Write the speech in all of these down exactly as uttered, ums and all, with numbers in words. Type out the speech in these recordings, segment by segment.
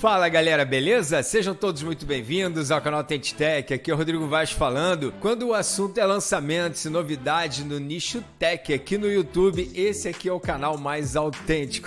Fala galera, beleza? Sejam todos muito bem-vindos ao canal TenTech, aqui é o Rodrigo Vaz falando. Quando o assunto é lançamentos e novidades no nicho tech aqui no YouTube, esse aqui é o canal mais autêntico.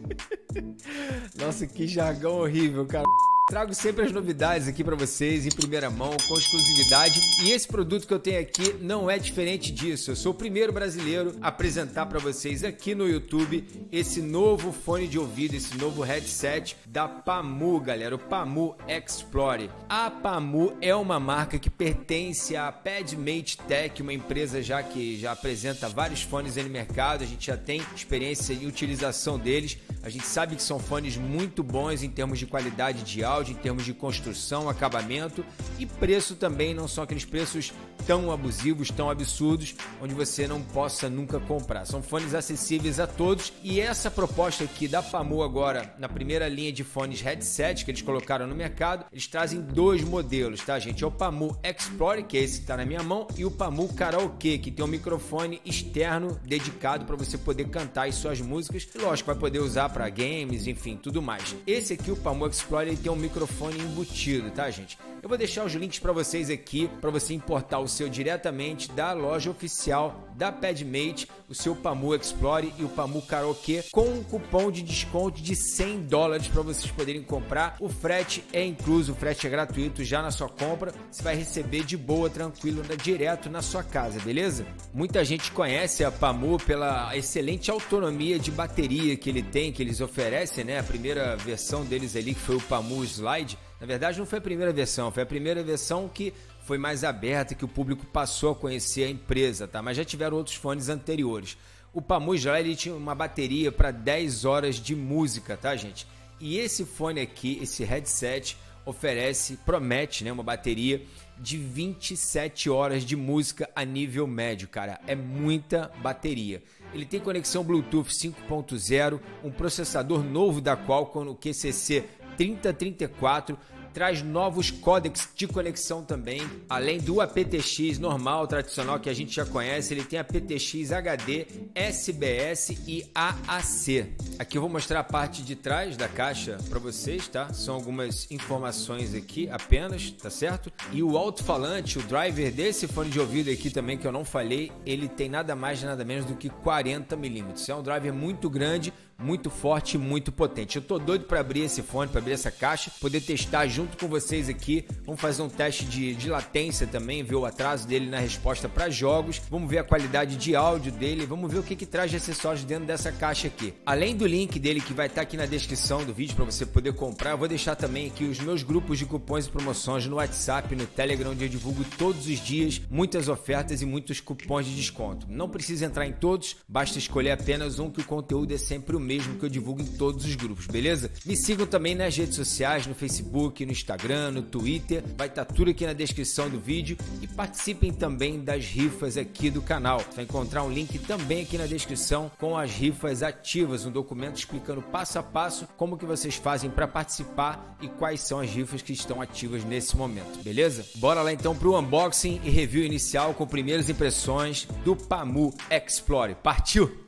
Nossa, que jargão horrível, cara. Trago sempre as novidades aqui para vocês em primeira mão, com exclusividade, e esse produto que eu tenho aqui não é diferente disso. Eu sou o primeiro brasileiro a apresentar para vocês aqui no YouTube esse novo fone de ouvido, esse novo headset da Pamu, galera, o Pamu Explore. A Pamu é uma marca que pertence à Padmate Tech, uma empresa já que já apresenta vários fones no mercado, a gente já tem experiência em utilização deles, a gente sabe que são fones muito bons em termos de qualidade de áudio, em termos de construção, acabamento e preço também, não são aqueles preços tão abusivos, tão absurdos, onde você não possa nunca comprar. São fones acessíveis a todos e essa proposta aqui da Pamu agora, na primeira linha de fones headset que eles colocaram no mercado, eles trazem dois modelos, tá gente? É o Pamu Explore, que é esse que está na minha mão, e o Pamu Karaoke, que tem um microfone externo dedicado para você poder cantar as suas músicas e lógico, vai poder usar para games, enfim, tudo mais. Esse aqui, o Pamu Explore, ele tem um microfone embutido, tá gente? Eu vou deixar os links para vocês aqui, para você importar o seu diretamente da loja oficial da Padmate, o seu Pamu Explore e o Pamu Karaoke, com um cupom de desconto de cem dólares para vocês poderem comprar. O frete é incluso, o frete é gratuito já na sua compra, você vai receber de boa, tranquilo, direto na sua casa, beleza? Muita gente conhece a Pamu pela excelente autonomia de bateria que ele tem, que eles oferecem, né? A primeira versão deles ali, que foi o Pamu Slide, na verdade não foi a primeira versão, foi a primeira versão que foi mais aberta, que o público passou a conhecer a empresa, tá? Mas já tiveram outros fones anteriores. O Pamu Slide tinha uma bateria para dez horas de música, tá gente? E esse fone aqui, esse headset, oferece, promete, né, uma bateria de vinte e sete horas de música a nível médio, cara. É muita bateria. Ele tem conexão Bluetooth cinco ponto zero, um processador novo da Qualcomm, o Q C C trinta trinta e quatro, traz novos códecs de conexão também, além do A P T X normal, tradicional, que a gente já conhece, ele tem A P T X H D, S B S e A A C. Aqui eu vou mostrar a parte de trás da caixa para vocês, tá? São algumas informações aqui apenas, tá certo? E o alto-falante, o driver desse fone de ouvido aqui também, que eu não falei, ele tem nada mais nada menos do que quarenta milímetros. É um driver muito grande, muito forte e muito potente. Eu tô doido para abrir esse fone, para abrir essa caixa, poder testar junto com vocês aqui. Vamos fazer um teste de, de latência também, ver o atraso dele na resposta para jogos. Vamos ver a qualidade de áudio dele. Vamos ver o que que traz de acessórios dentro dessa caixa aqui. Além do link dele que vai estar aqui na descrição do vídeo para você poder comprar, eu vou deixar também aqui os meus grupos de cupons e promoções no WhatsApp, no Telegram, onde eu divulgo todos os dias muitas ofertas e muitos cupons de desconto. Não precisa entrar em todos, basta escolher apenas um, que o conteúdo é sempre o mesmo que eu divulgo em todos os grupos, beleza? Me sigam também nas redes sociais, no Facebook, no Instagram, no Twitter, vai estar tudo aqui na descrição do vídeo, e participem também das rifas aqui do canal. Você vai encontrar um link também aqui na descrição com as rifas ativas, um documento explicando passo a passo como que vocês fazem para participar e quais são as rifas que estão ativas nesse momento, beleza? Bora lá então para o unboxing e review inicial com primeiras impressões do Pamu Explore. Partiu!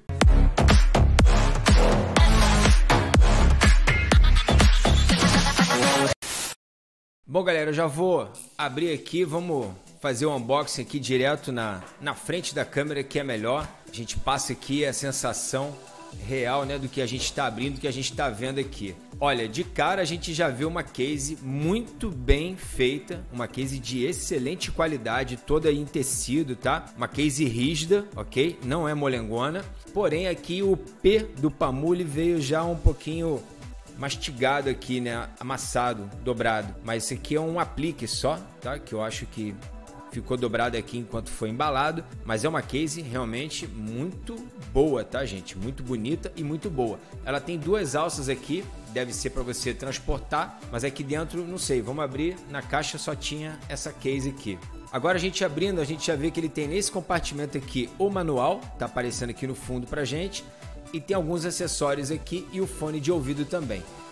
Bom galera, eu já vou abrir aqui, vamos fazer o unboxing aqui direto na, na frente da câmera, que é melhor. A gente passa aqui a sensação real, né, do que a gente está abrindo, do que a gente está vendo aqui. Olha, de cara a gente já vê uma case muito bem feita, uma case de excelente qualidade, toda em tecido, tá? Uma case rígida, ok? Não é molengona. Porém aqui o P do Pamu ele veio já um pouquinho mastigado aqui, né, amassado, dobrado, mas esse aqui é um aplique só, tá, que eu acho que ficou dobrado aqui enquanto foi embalado, mas é uma case realmente muito boa, tá gente, muito bonita e muito boa. Ela tem duas alças aqui, deve ser para você transportar, mas aqui dentro não sei, vamos abrir, na caixa só tinha essa case aqui. Agora a gente abrindo, a gente já vê que ele tem nesse compartimento aqui o manual, tá aparecendo aqui no fundo pra gente, e tem alguns acessórios aqui e o fone de ouvido também.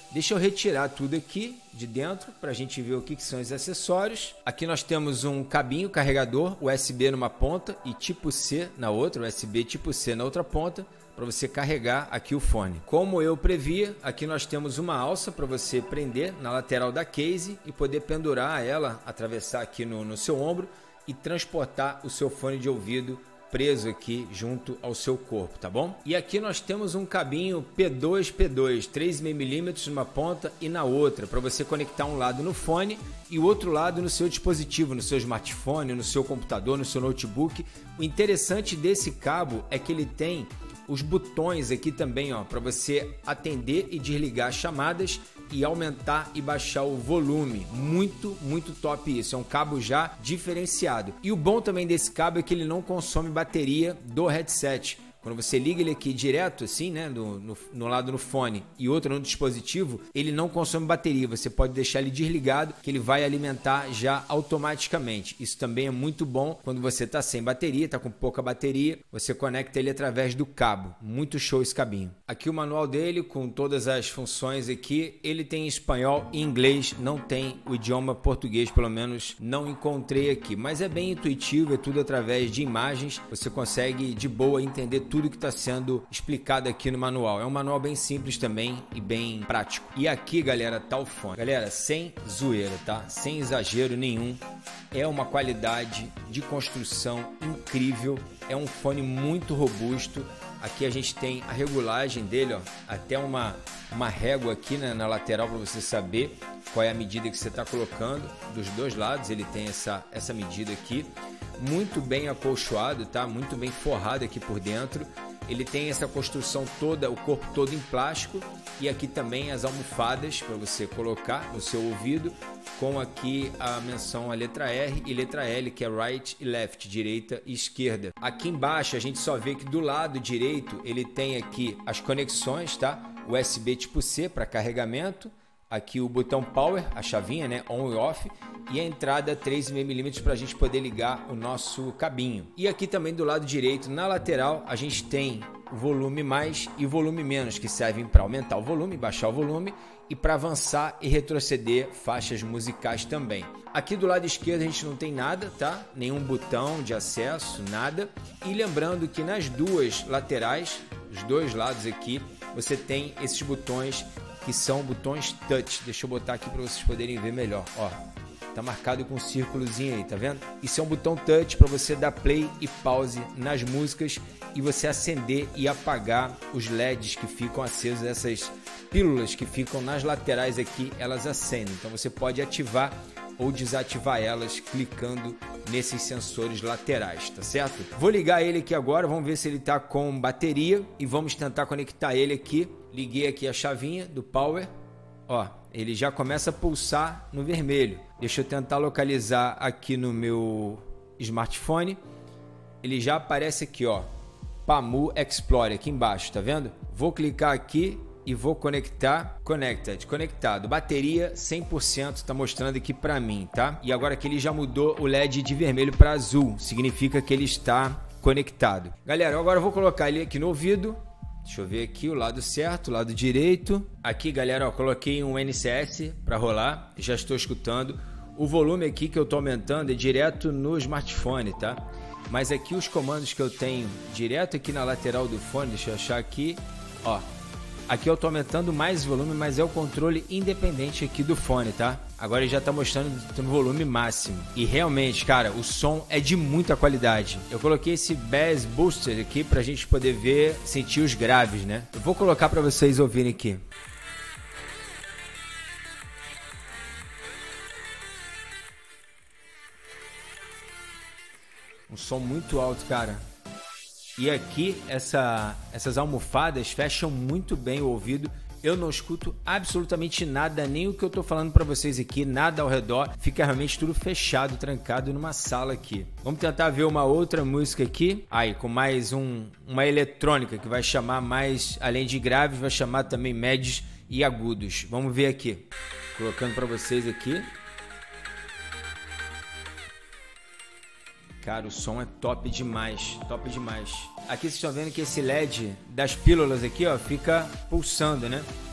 Deixa eu retirar tudo aqui de dentro para a gente ver o que, que são os acessórios. Aqui nós temos um cabinho carregador U S B numa ponta e tipo C na outra, U S B tipo C na outra ponta, para você carregar aqui o fone. Como eu previa, aqui nós temos uma alça para você prender na lateral da case e poder pendurar ela, atravessar aqui no, no seu ombro e transportar o seu fone de ouvido preso aqui junto ao seu corpo, tá bom? E aqui nós temos um cabinho P dois P dois, três vírgula cinco milímetros numa ponta e na outra, para você conectar um lado no fone e o outro lado no seu dispositivo, no seu smartphone, no seu computador, no seu notebook. O interessante desse cabo é que ele tem os botões aqui também, ó, para você atender e desligar chamadas e aumentar e baixar o volume. Muito, muito top isso. É um cabo já diferenciado. E o bom também desse cabo é que ele não consome bateria do headset. Quando você liga ele aqui direto, assim, né, no, no, no lado no fone e outro no dispositivo, ele não consome bateria. Você pode deixar ele desligado, que ele vai alimentar já automaticamente. Isso também é muito bom quando você está sem bateria, está com pouca bateria, você conecta ele através do cabo. Muito show esse cabinho. Aqui o manual dele com todas as funções aqui. Ele tem espanhol e inglês, não tem o idioma português, pelo menos não encontrei aqui. Mas é bem intuitivo, é tudo através de imagens. Você consegue de boa entender tudo que está sendo explicado aqui no manual. É um manual bem simples também e bem prático. E aqui, galera, tá o fone. Galera, sem zoeira, tá? Sem exagero nenhum. É uma qualidade de construção incrível. É um fone muito robusto. Aqui a gente tem a regulagem dele, ó, até uma, uma régua aqui, né, na lateral para você saber qual é a medida que você está colocando. Dos dois lados ele tem essa, essa medida aqui. Muito bem acolchoado, tá? Muito bem forrado aqui por dentro. Ele tem essa construção toda, o corpo todo em plástico. E aqui também as almofadas para você colocar no seu ouvido, com aqui a menção a letra R e letra L, que é right e left, direita e esquerda. Aqui embaixo a gente só vê que do lado direito ele tem aqui as conexões, tá? U S B tipo C para carregamento. Aqui o botão power, a chavinha, né, on e off, e a entrada três vírgula cinco milímetros para a gente poder ligar o nosso cabinho. E aqui também do lado direito, na lateral, a gente tem o volume mais e o volume menos, que servem para aumentar o volume, baixar o volume e para avançar e retroceder faixas musicais também. Aqui do lado esquerdo a gente não tem nada, tá? Nenhum botão de acesso, nada. E lembrando que nas duas laterais, os dois lados aqui, você tem esses botões que são botões touch. Deixa eu botar aqui para vocês poderem ver melhor, ó. Tá marcado com um círculozinho aí, tá vendo? Isso é um botão touch para você dar play e pause nas músicas e você acender e apagar os L E Ds que ficam acesos, essas pílulas que ficam nas laterais aqui, elas acendem. Então você pode ativar ou desativar elas clicando nesses sensores laterais, tá certo? Vou ligar ele aqui agora, vamos ver se ele tá com bateria e vamos tentar conectar ele aqui. Liguei aqui a chavinha do power, ó, ele já começa a pulsar no vermelho. Deixa eu tentar localizar aqui no meu smartphone. Ele já aparece aqui, ó, Pamu Explorer aqui embaixo, tá vendo? Vou clicar aqui e vou conectar, connected, conectado, bateria cem por cento, tá mostrando aqui para mim, tá? E agora que ele já mudou o L E D de vermelho para azul, significa que ele está conectado. Galera, agora eu vou colocar ele aqui no ouvido. Deixa eu ver aqui o lado certo, o lado direito. Aqui, galera, ó, coloquei um N C S para rolar, já estou escutando. O volume aqui que eu tô aumentando é direto no smartphone, tá? Mas aqui os comandos que eu tenho direto aqui na lateral do fone, deixa eu achar aqui, ó. Aqui eu tô aumentando mais volume, mas é o controle independente aqui do fone, tá? Agora ele já tá mostrando no volume máximo. E realmente, cara, o som é de muita qualidade. Eu coloquei esse Bass Booster aqui pra gente poder ver, sentir os graves, né? Eu vou colocar pra vocês ouvirem aqui. Um som muito alto, cara. E aqui, essa, essas almofadas fecham muito bem o ouvido. Eu não escuto absolutamente nada, nem o que eu tô falando para vocês aqui, nada ao redor. Fica realmente tudo fechado, trancado numa sala aqui. Vamos tentar ver uma outra música aqui. Aí, com mais um, uma eletrônica que vai chamar mais, além de graves, vai chamar também médios e agudos. Vamos ver aqui. Colocando para vocês aqui. Cara, o som é top demais, top demais. Aqui vocês estão vendo que esse L E D das pílulas aqui, ó, fica pulsando, né?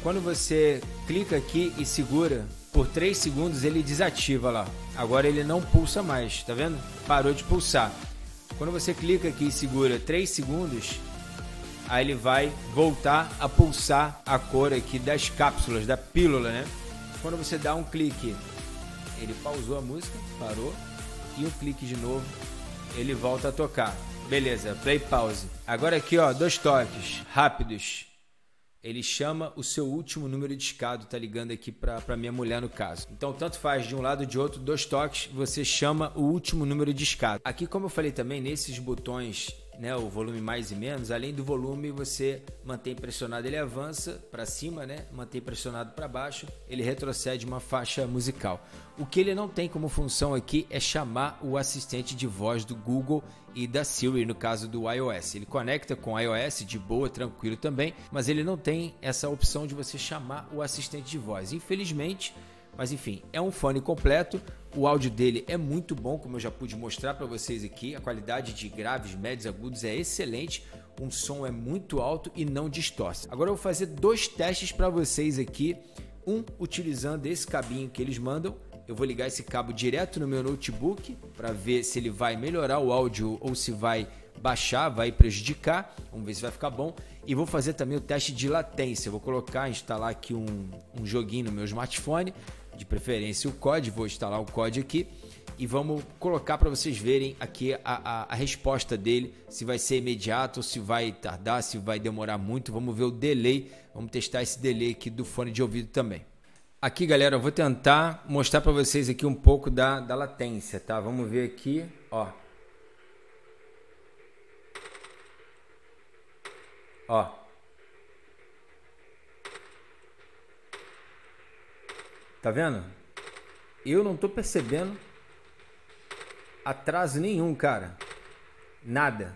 Quando você clica aqui e segura por três segundos, ele desativa lá. Agora ele não pulsa mais, tá vendo? Parou de pulsar. Quando você clica aqui e segura três segundos, aí ele vai voltar a pulsar a cor aqui das cápsulas, da pílula, né? Quando você dá um clique, ele pausou a música, parou, e um clique de novo, ele volta a tocar. Beleza, play pause. Agora aqui, ó, dois toques rápidos. Ele chama o seu último número discado, tá ligando aqui para para minha mulher no caso. Então, tanto faz de um lado ou de outro, dois toques, você chama o último número discado. Aqui, como eu falei também, nesses botões, né, o volume mais e menos, além do volume, você mantém pressionado, ele avança para cima, né, mantém pressionado para baixo, ele retrocede uma faixa musical. O que ele não tem como função aqui é chamar o assistente de voz do Google e da Siri, no caso do iOS. Ele conecta com o iOS de boa, tranquilo também, mas ele não tem essa opção de você chamar o assistente de voz, infelizmente. Mas enfim, é um fone completo, o áudio dele é muito bom, como eu já pude mostrar para vocês aqui, a qualidade de graves, médios, agudos é excelente, um som é muito alto e não distorce. Agora eu vou fazer dois testes para vocês aqui, um utilizando esse cabinho que eles mandam. Eu vou ligar esse cabo direto no meu notebook para ver se ele vai melhorar o áudio ou se vai baixar, vai prejudicar. Vamos ver se vai ficar bom. E vou fazer também o teste de latência. Eu vou colocar, instalar aqui um, um joguinho no meu smartphone, de preferência o C O D. Vou instalar o C O D aqui e vamos colocar para vocês verem aqui a, a, a resposta dele, se vai ser imediato, se vai tardar, se vai demorar muito. Vamos ver o delay, vamos testar esse delay aqui do fone de ouvido também. Aqui, galera, eu vou tentar mostrar para vocês aqui um pouco da, da latência, tá? Vamos ver aqui, ó. Ó. Tá vendo? Eu não tô percebendo atraso nenhum, cara. Nada.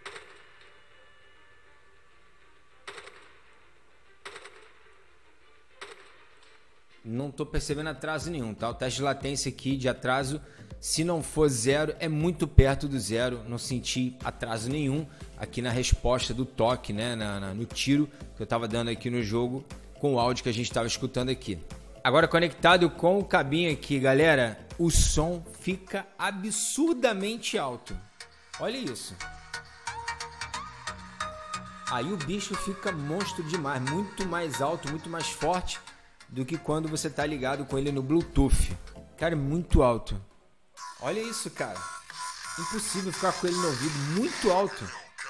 Não tô percebendo atraso nenhum, tá? O teste de latência aqui de atraso, se não for zero, é muito perto do zero. Não senti atraso nenhum aqui na resposta do toque, né? Na, na, no tiro que eu tava dando aqui no jogo com o áudio que a gente estava escutando aqui. Agora, conectado com o cabinho aqui, galera, o som fica absurdamente alto. Olha isso. Aí o bicho fica monstro demais, muito mais alto, muito mais forte do que quando você tá ligado com ele no Bluetooth. Cara, é muito alto. Olha isso, cara. Impossível ficar com ele no ouvido, muito alto.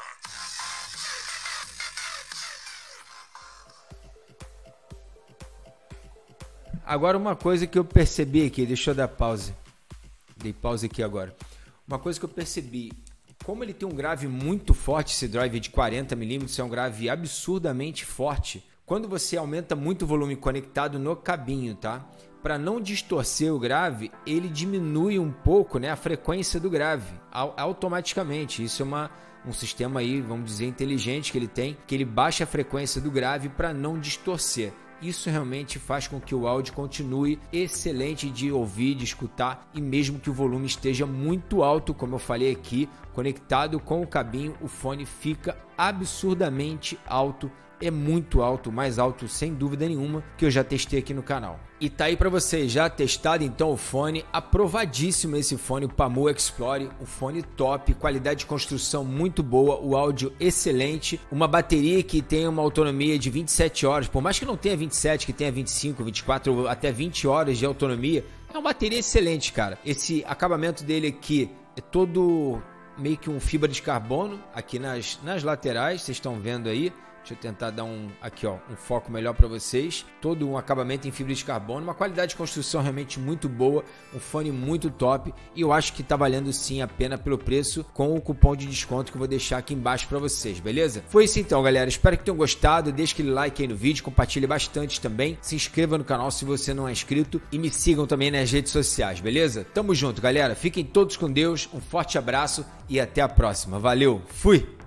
Agora uma coisa que eu percebi aqui, deixa eu dar pause. Dei pause aqui agora. Uma coisa que eu percebi, como ele tem um grave muito forte, esse drive de quarenta milímetros, é um grave absurdamente forte. Quando você aumenta muito o volume conectado no cabinho, tá? Para não distorcer o grave, ele diminui um pouco, né, a frequência do grave automaticamente. Isso é uma, um sistema aí, vamos dizer, inteligente que ele tem, que ele baixa a frequência do grave para não distorcer. Isso realmente faz com que o áudio continue excelente de ouvir, de escutar, e mesmo que o volume esteja muito alto, como eu falei aqui, conectado com o cabinho, o fone fica absurdamente alto. É muito alto, mais alto sem dúvida nenhuma, que eu já testei aqui no canal. E tá aí para vocês, já testado então o fone, aprovadíssimo esse fone, o Pamu Explore, um fone top, qualidade de construção muito boa, o áudio excelente, uma bateria que tem uma autonomia de vinte e sete horas, por mais que não tenha vinte e sete, que tenha vinte e cinco, vinte e quatro, até vinte horas de autonomia, é uma bateria excelente, cara. Esse acabamento dele aqui é todo meio que um fibra de carbono, aqui nas, nas laterais, vocês estão vendo aí. Deixa eu tentar dar um, aqui, ó, um foco melhor para vocês. Todo um acabamento em fibra de carbono, uma qualidade de construção realmente muito boa, um fone muito top, e eu acho que tá valendo sim a pena pelo preço, com o cupom de desconto que eu vou deixar aqui embaixo para vocês, beleza? Foi isso então, galera. Espero que tenham gostado. Deixe aquele like aí no vídeo, compartilhe bastante também. Se inscreva no canal se você não é inscrito e me sigam também nas redes sociais, beleza? Tamo junto, galera. Fiquem todos com Deus. Um forte abraço e até a próxima. Valeu, fui!